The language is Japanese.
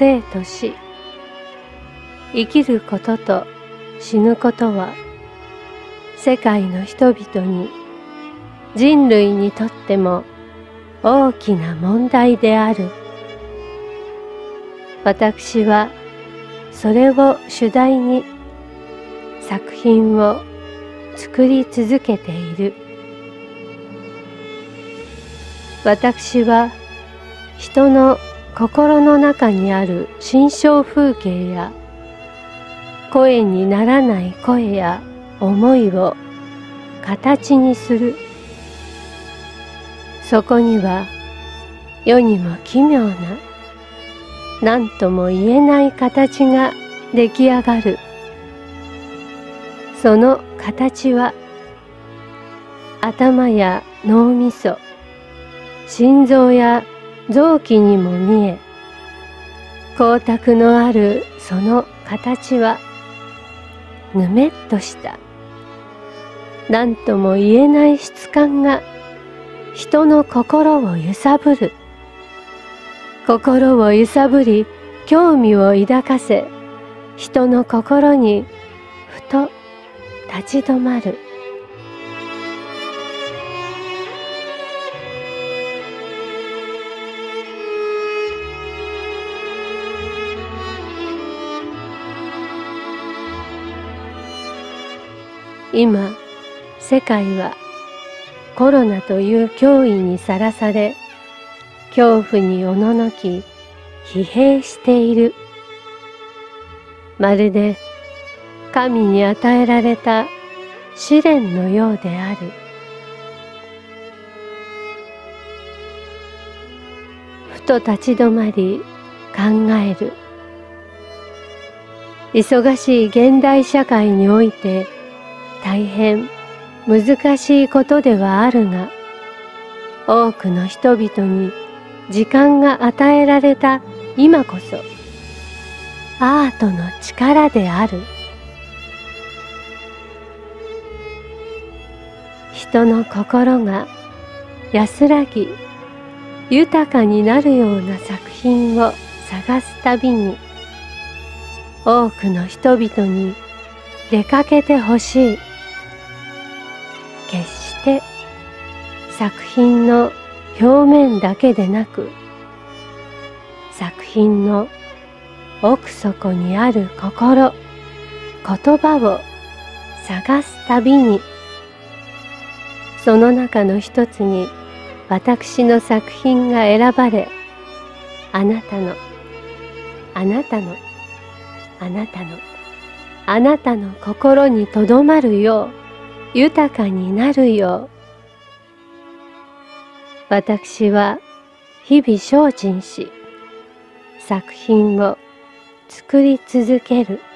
生と死、生きることと死ぬことは世界の人々に、人類にとっても大きな問題である。私はそれを主題に作品を作り続けている。私は人の心の中にある心象風景や声にならない声や思いを形にする。そこには世にも奇妙な、何とも言えない形が出来上がる。その形は頭や脳みそ、心臓や臓器にも見え、光沢のあるその形はぬめっとした何とも言えない質感が人の心を揺さぶる。心を揺さぶり興味を抱かせ、人の心にふと立ち止まる。今、世界はコロナという脅威にさらされ、恐怖におののき、疲弊している。まるで神に与えられた試練のようである。ふと立ち止まり考える。忙しい現代社会において大変難しいことではあるが、多くの人々に時間が与えられた今こそアートの力である。人の心が安らぎ豊かになるような作品を探すたびに、多くの人々に出かけてほしい。決して作品の表面だけでなく、作品の奥底にある心、言葉を探すたびに、その中の一つに私の作品が選ばれ、あなたの、あなたの、あなたの、あなたの心にとどまるよう、豊かになるよう、私は日々精進し、作品を作り続ける。